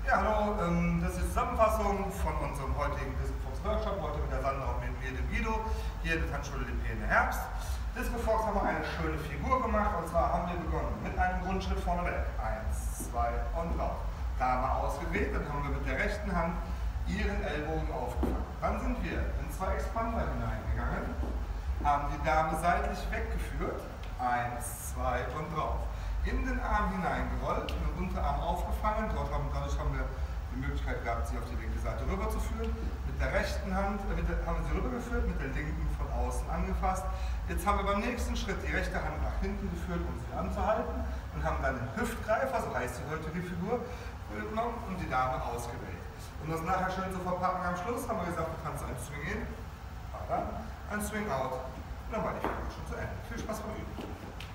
Ja, hallo, das ist die Zusammenfassung von unserem heutigen Discofox-Workshop, heute mit der Sandra und mit mir, dem Guido, hier in der Tanzschule Lippene Herbst. Discofox haben wir eine schöne Figur gemacht, und zwar haben wir begonnen mit einem Grundschritt vorneweg. 1, 2 und drauf. Dame ausgedreht, dann haben wir mit der rechten Hand ihren Ellbogen aufgefangen. Dann sind wir in 2 Expander hineingegangen, haben die Dame seitlich weggeführt, 1, 2 und drauf. In den Arm hineingerollt, mit dem Unterarm aufgefangen, dadurch haben wir die Möglichkeit gehabt, sie auf die linke Seite rüberzuführen. Mit der rechten Hand haben wir sie rübergeführt, mit der linken von außen angefasst. Jetzt haben wir beim nächsten Schritt die rechte Hand nach hinten geführt, um sie anzuhalten, und haben dann den Hüftgreifer, so heißt die heutige Figur, genommen und die Dame ausgewählt. Um das nachher schön zu verpacken, am Schluss haben wir gesagt, wir tanzen ein Swing in, ein Swing out, und dann war die Figur schon zu Ende. Viel Spaß beim Üben.